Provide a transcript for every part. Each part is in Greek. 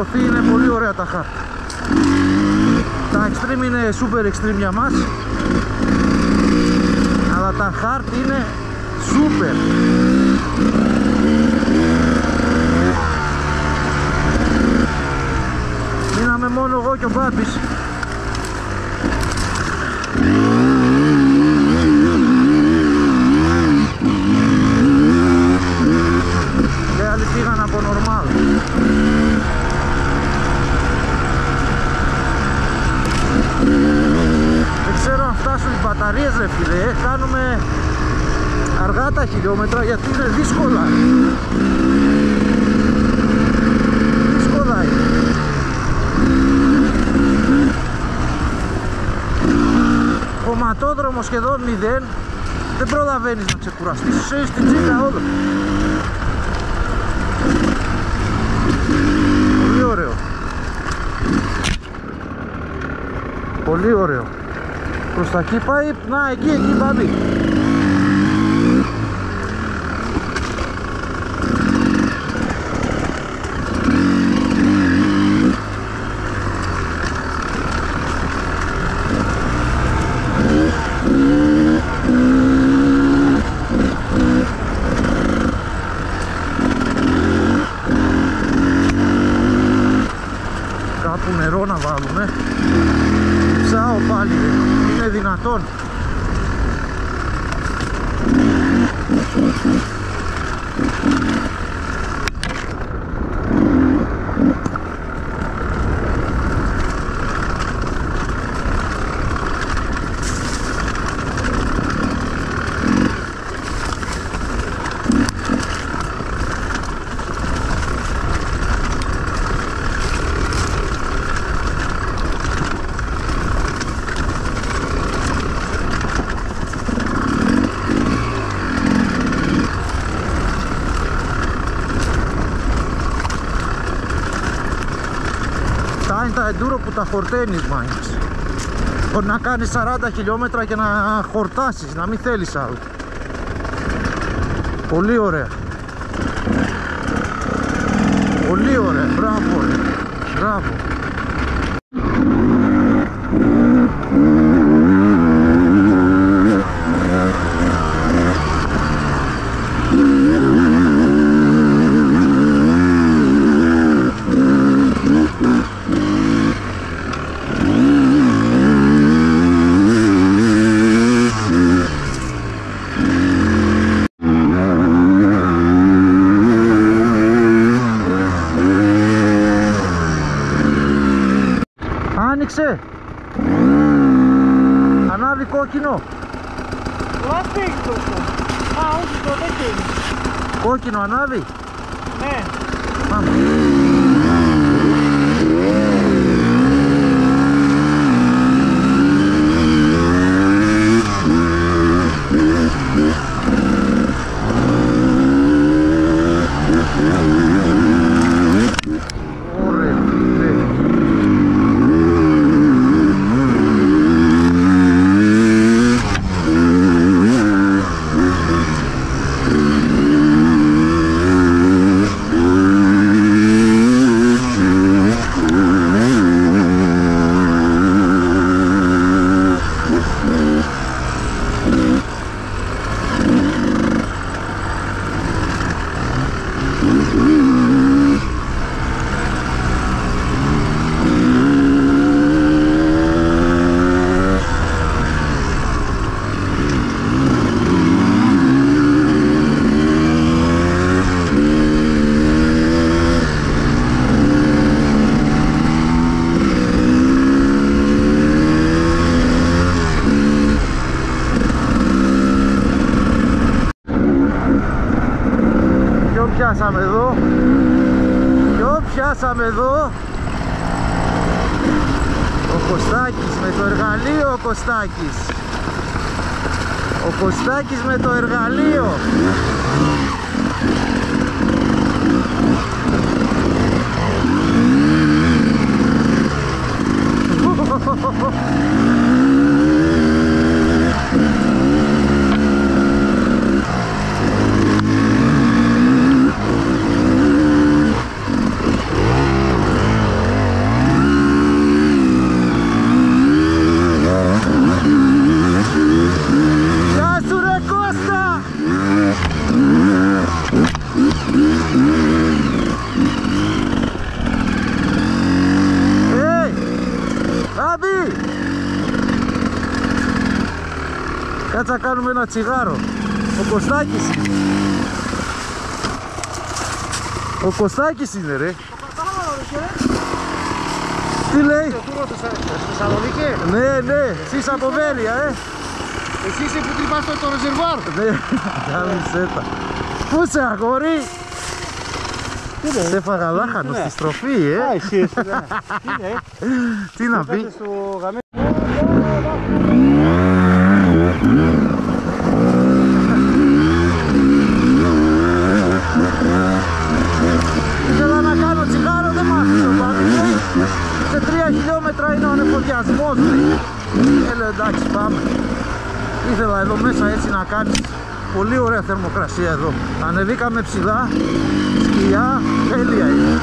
προωθεί, είναι πολύ ωραία τα hard. Τα extreme είναι super extreme για μας, αλλά τα hard είναι super. Μείναμε μόνο εγώ και ο Μπάμπης. Και άλλοι πήγαν από normal. Δεν ξέρω αν φτάσουν οι μπαταρίες ρε φίλε. Κάνουμε αργά τα χιλιόμετρα γιατί είναι δύσκολα. Δύσκολα είναι. Χωματόδρομο σχεδόν 0. Δεν προλαβαίνεις να ξεκουραστείς. Είσαι στην τσίκα όλο. Πολύ ωραίο. Πολύ ωραίο. Προς τα εκεί πάει. Να, εκεί Μπάμπη. Κάπου νερό να βάλουμε. Ψάω πάλι, είναι δυνατόν. Είναι τα enduro που τα χορταίνεις μάγκες. Μπορεί να κάνεις 40 χιλιόμετρα και να χορτάσεις, να μην θέλεις άλλο. Πολύ ωραία. Πολύ ωραία, μπράβο ρε. Μπράβο. Άνοιξε! Ανάβει κόκκινο! Λάθη αυτό! Α, όχι, το δεν γίνει! Κόκκινο ανάβει! Ναι! Πάμε! Πιάσαμε εδώ. Ποιο πιάσαμε εδώ? Ο Κωστάκης με το εργαλείο. Ο Κωστάκης με το εργαλείο. Κάτσε να κάνουμε ένα τσιγάρο. Ο Κωστάκης είναι. Ο Κωστάκης είναι ρε. Τι λέει? Θεσσαλονίκη. Ναι, εσείς από Βέρεια Εσύ είσαι που τρυπάς το ρεζερβάρ. Ναι, κάμισε τα. Πού σε αγόρι? Σε έφαγα λάχανο στη στροφή Εσύ είσαι. Τι να πει? Ήθελα να κάνω τσιγάρο, δεν μ' άφησε ο Πάνης. Σε 3 χιλιόμετρα είναι ο ανεφοδιασμός. Λέω εντάξει πάμε. Ήθελα εδώ μέσα έτσι να κάνεις πολύ ωραία θερμοκρασία εδώ. Ανεβήκαμε ψηλά, σκιά, τέλεια είναι.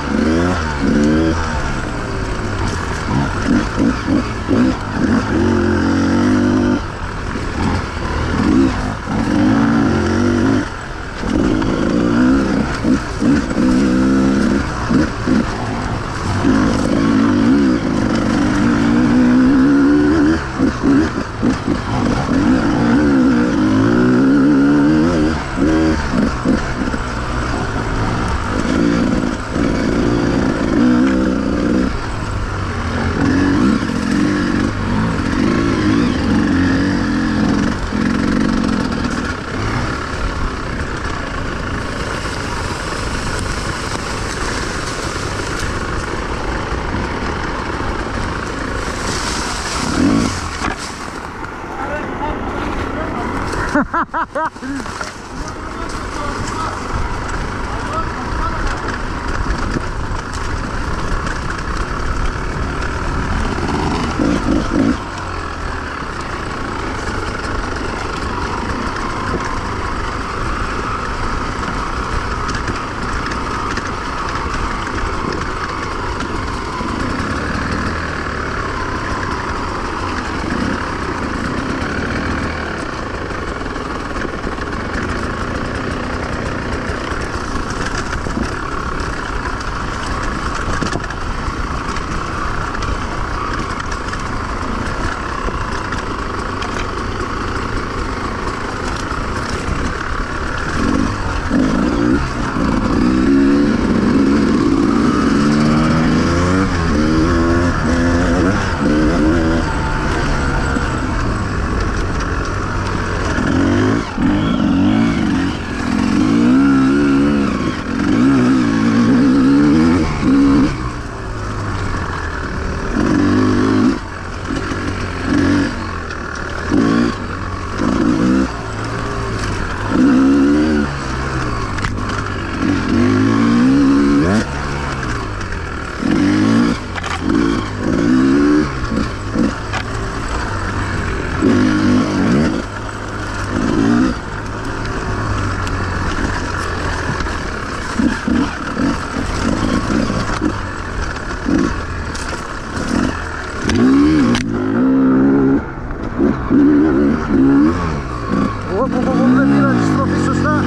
Δεν πήρα τη στροφή σωστά.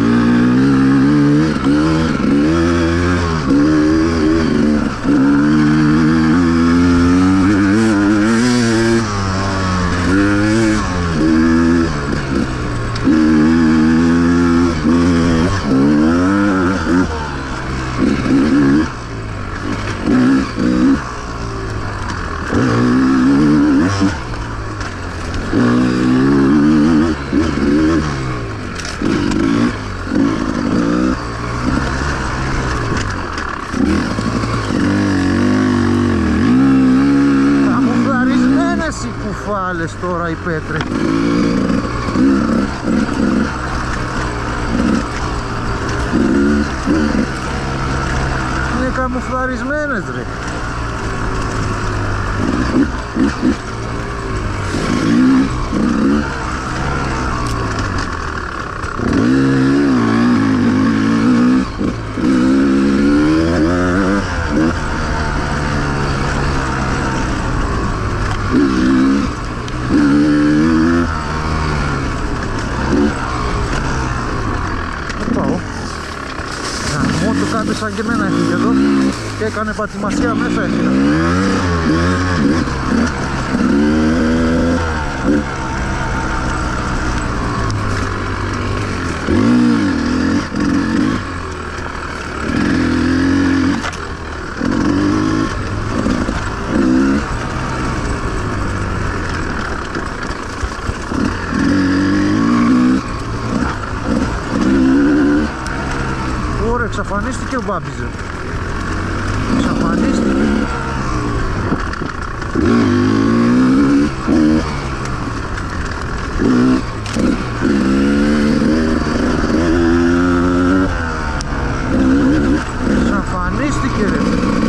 Κουφάλες τώρα οι πέτρες. Είναι καμουφλαρισμένες ρε. Κάποιος σαν και εμένα έφυγε εδώ και έκανε πατσιμασία μέσα έφυγα. Εξαφανίστηκε ο Μπάμπιζε. Εξαφανίστηκε. Εξαφανίστηκε ρε.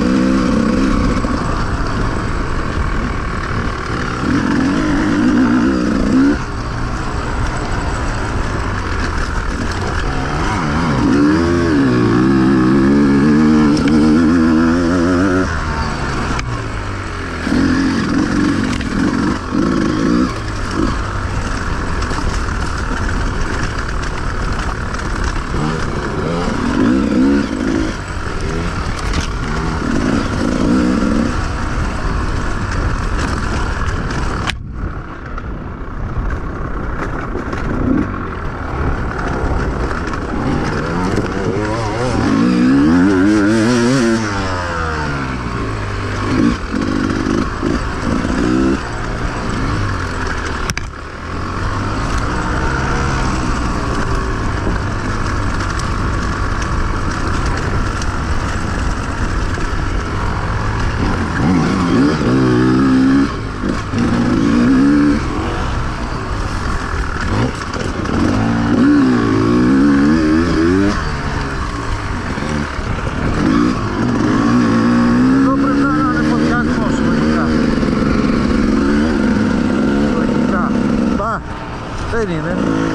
Δεν είναι.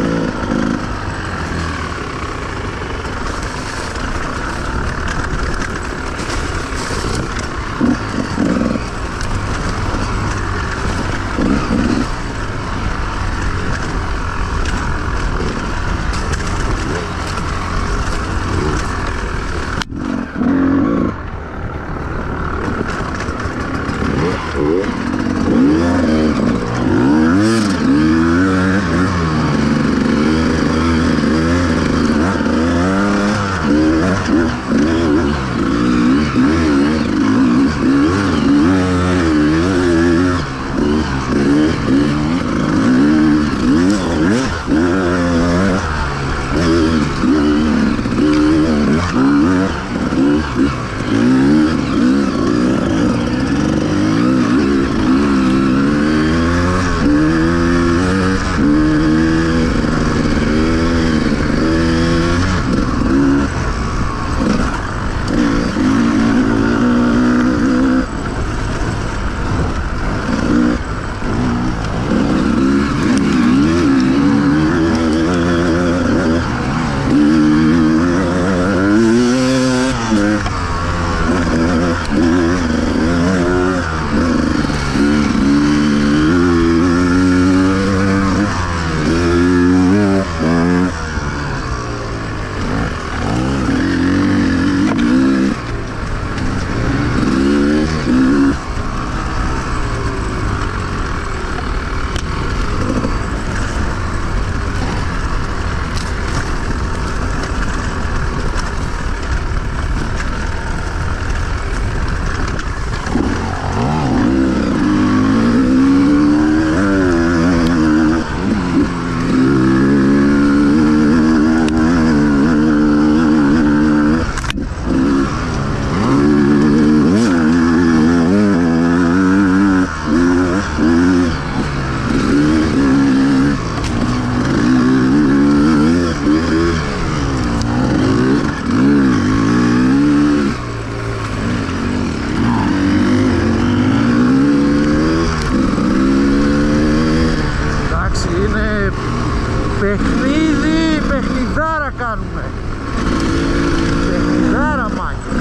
Παιχνιδάρα κάνουμε. Παιχνιδάρα μάχη.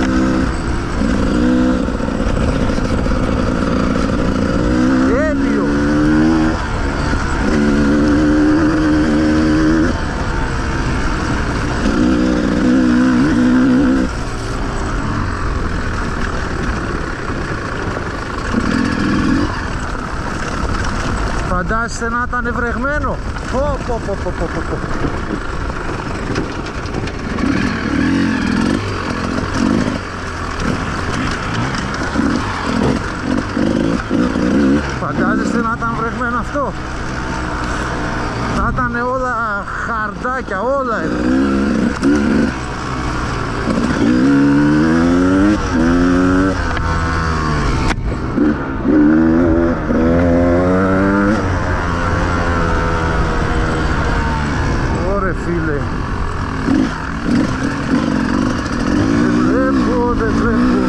Τέλειο. Φαντάζεστε να ήταν βρεγμένο. Φαντάζεστε να ήταν βρεγμένο αυτό. Θα ήταν όλα χαρδάκια, όλα εδώ. Ωρε φίλε, δεν βλέπω.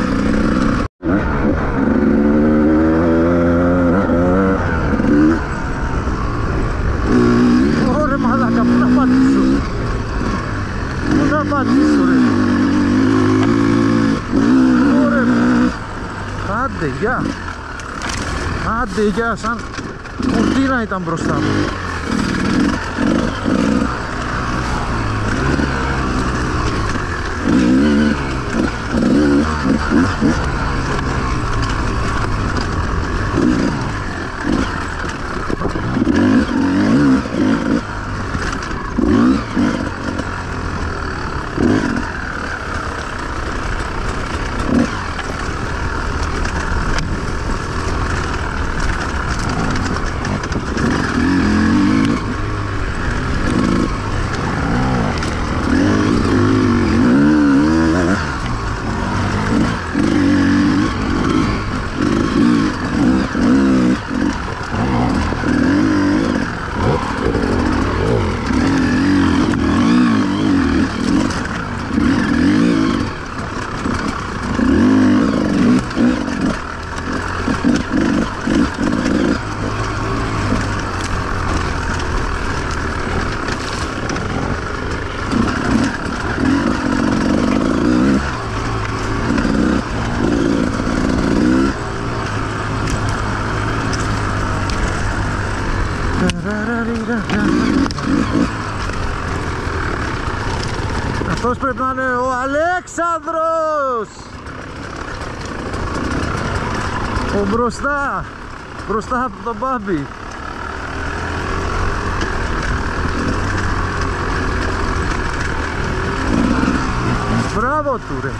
Ωρε μαλάκα, πού να πατήσω, πού να πατήσω ρε. Ωρε, άντε γεια, άντε γεια, σαν κουρτίνα ήταν μπροστά μου. Αυτός πρέπει να είναι ο Αλέξανδρος! Ο μπροστά! Μπροστά από τον Μπάμπη! Μπράβο του ρε!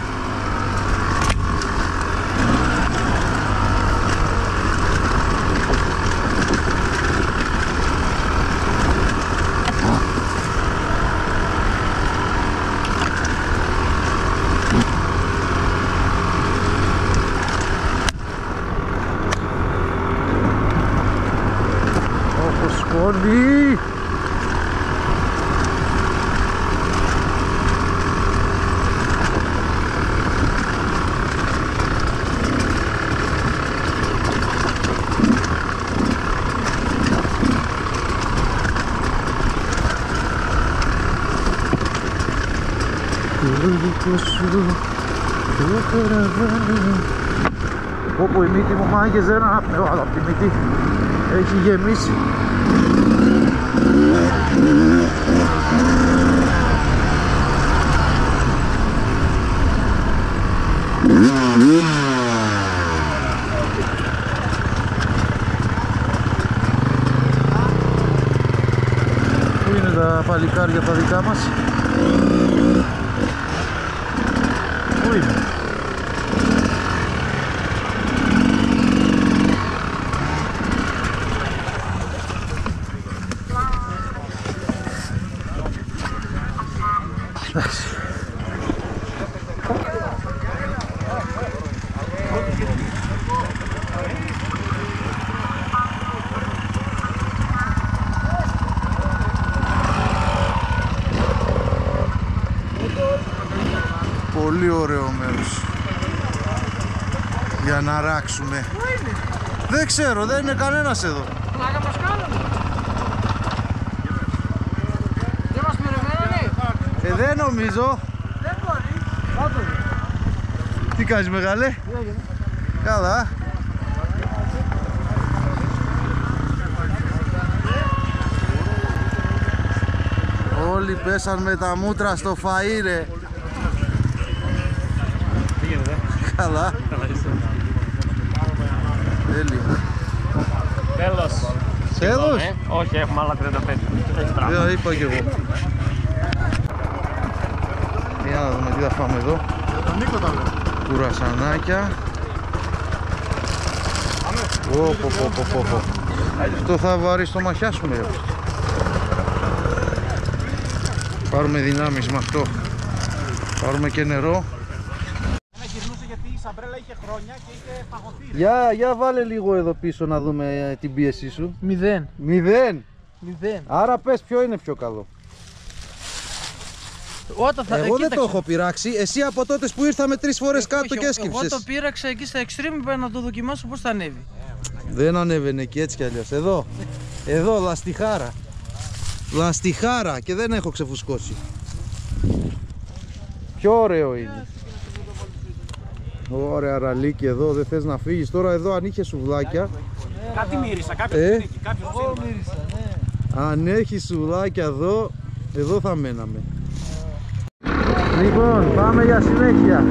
Σκόνη! Όπου η μύτη μου μάγεζε ένα απνέο, αλλά από τη μύτη έχει γεμίσει. Πού είναι τα παλικάρια τα δικά μας? Πού είναι? Πολύ ωραίο μέρος για να ράξουμε. Δεν ξέρω, δεν είναι κανένας εδώ. Πλάκα μας κάνανε. Δεν μας περιμένανε. Δεν νομίζω. Δεν μπορεί. Κάτω. Τι κάνεις μεγάλε? Τι έγινε? Καλά. Όλοι πέσαν με τα μούτρα στο φαΐ ρε. Τι γίνεται? Καλά. Τέλεια. Τέλος. Τέλος. Όχι, έχουμε άλλα 35. Έχεις πράγμα. Είπα κι εγώ. Για να δούμε τι θα φάμε εδώ. Τον Νίκο τα λέω. Κουρασανάκια. Πω. Αυτό θα βαρύ στο μαχιάσουμε ρε. Πάρουμε δυνάμεις με αυτό. Πάρουμε και νερό. σαμπρέλα είχε χρόνια και είχε παγωθεί. Για βάλε λίγο εδώ πίσω να δούμε την πίεσή σου. 0. 0. Άρα πες ποιο είναι πιο καλό. Εγώ δεν το έχω πειράξει. Εσύ από τότε που ήρθαμε 3 φορές κάτω και έσκυψες. Εγώ το πείραξα εκεί στα extreme να το δοκιμάσω πώς θα ανέβει. Δεν ανέβαινε εκεί έτσι κι αλλιώς. Εδώ λαστιχάρα. Λαστιχάρα και δεν έχω ξεφουσκώσει. Πιο ωραίο είναι. Ωραία ραλίκι εδώ, δεν θες να φύγεις. Τώρα εδώ αν είχε σουβλάκια. Κάτι μύρισα, κάποιος είναι εκεί, κάποιος μύρισα, ναι. Αν έχει σουβλάκια εδώ θα μέναμε. Λοιπόν, πάμε για συνέχεια.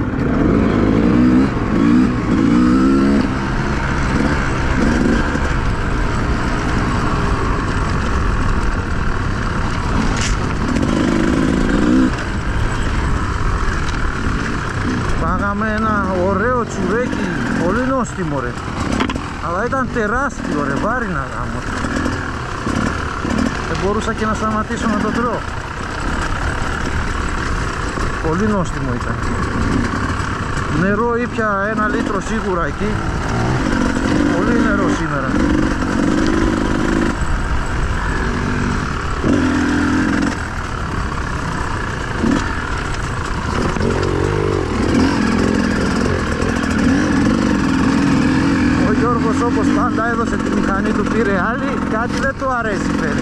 Πάγαμε ένα ωραίο τσουρέκι, πολύ νόστιμο ρε. Αλλά ήταν τεράστιο ρε, βάρινα γάμο. Δεν μπορούσα και να σταματήσω να το τρώω. Πολύ νόστιμο ήταν. Νερό ήπια 1 λίτρο σίγουρα εκεί. Πολύ νερό σήμερα. Ο Γιώργος όπως πάντα έδωσε τη μηχανή του, πήρε άλλη, κάτι δεν του αρέσει φέρει.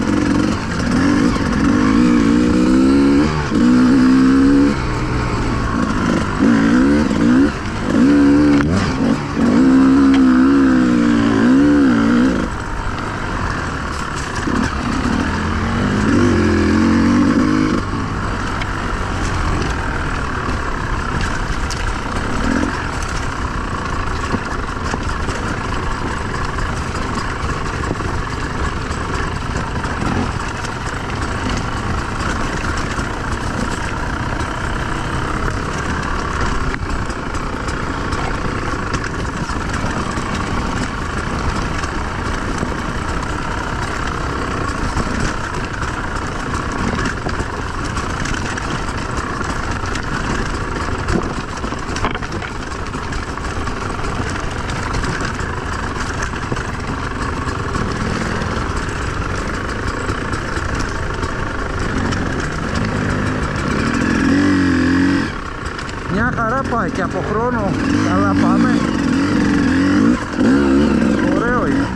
Μια χαρά πάει και από χρόνο καλά πάμε. Ωραίο είναι.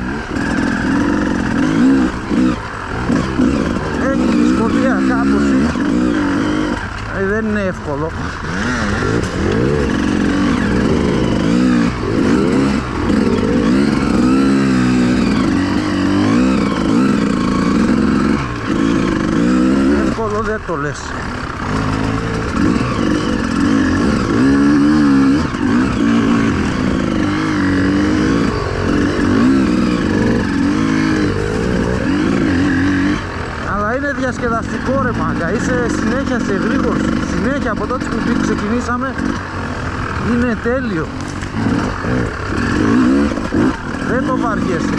Έχει δυσκολία κάπως. Δεν είναι εύκολο. Εύκολο δεν το λες. Διασκεδαστικό ρε μάγκα, είσαι συνέχεια σε γρήγορση, συνέχεια από τότε που ξεκινήσαμε είναι τέλειο, δεν το βαριέσαι.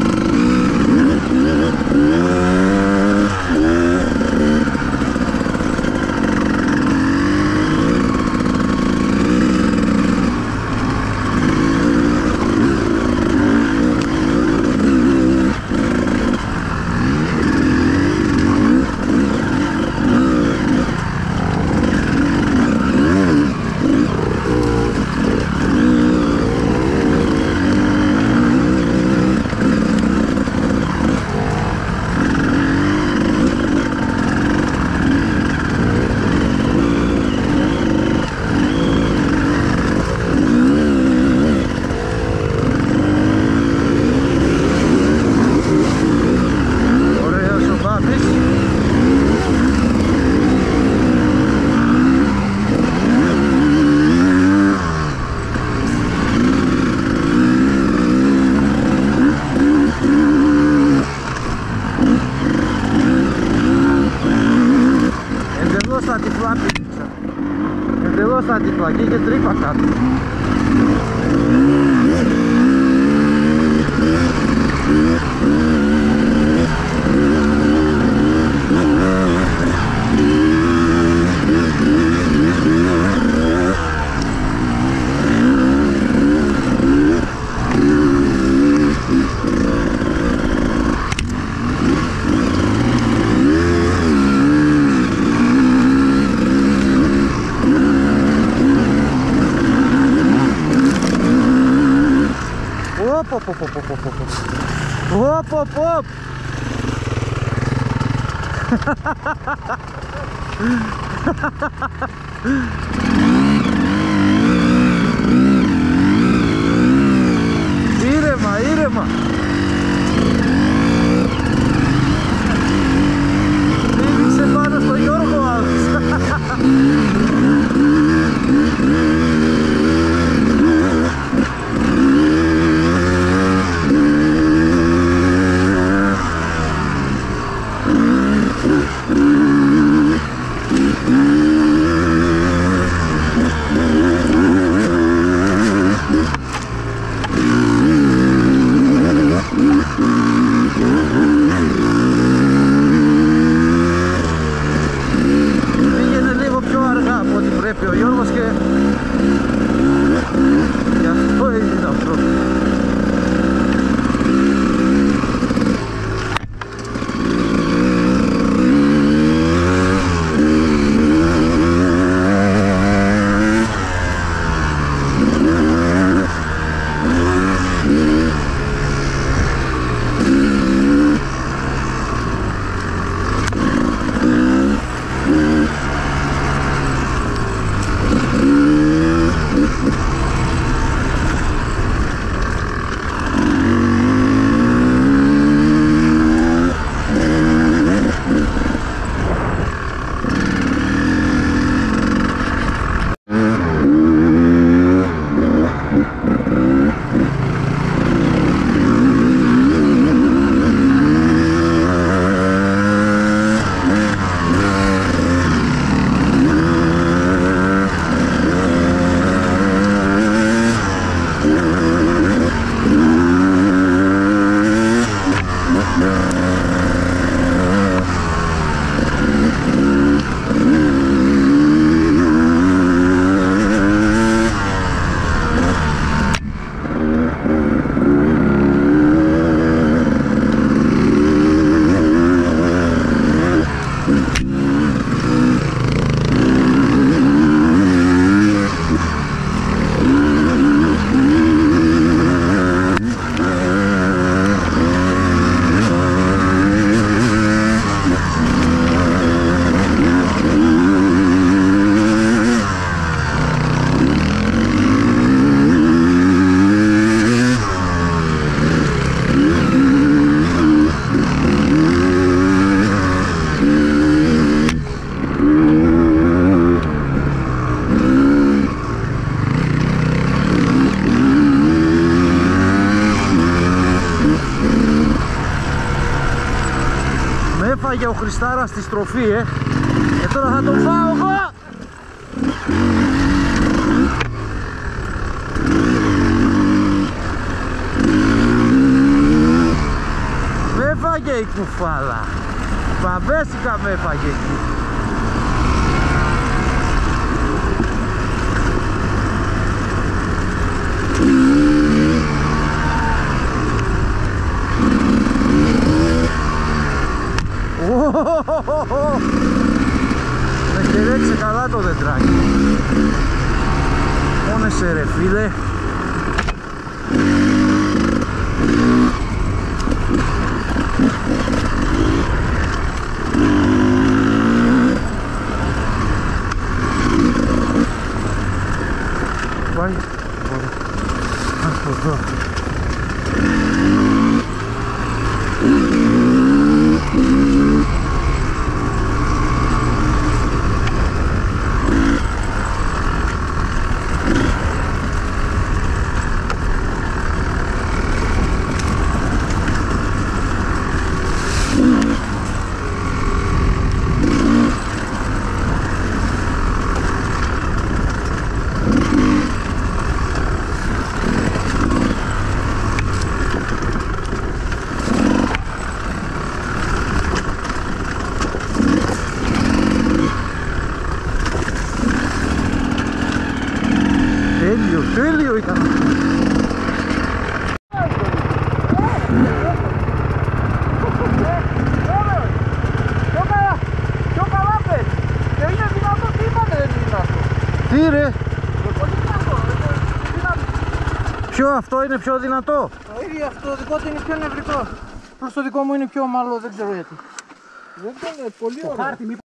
Εντελώς αντιφλά και είχε τρύπα κάτω. Οπ, οπ, οπ. Ήρεμα, ήρεμα. Δίνηξε πάνω στο Γιώργο άλλος. Πήγαινε λίγο πιο αργά από ό,τι πρέπει ο Γιώργος και γι' αυτό έγινε αυτό. Έφαγε ο Χριστάρας στη στροφή, και τώρα θα τον φάω εγώ. Με έφαγε η κουφάλα. Παμπέσικα με έφαγε εκεί. Με χαιρέτησε καλά το δεντράκι. Πόνεσαι ρε φίλε. Πάει. Από εδώ. Τέλειο ήταν. Πιο καλά πες. Και είναι δυνατό, τι είπατε δεν είναι δυνατό. Τι ρε. Ποιο αυτό είναι πιο δυνατό? Το ίδιο αυτό, το δικό του είναι πιο νευρικό. Προς το δικό μου είναι πιο ομαλό, δεν ξέρω γιατί. Δεν είναι πολύ ωραίο.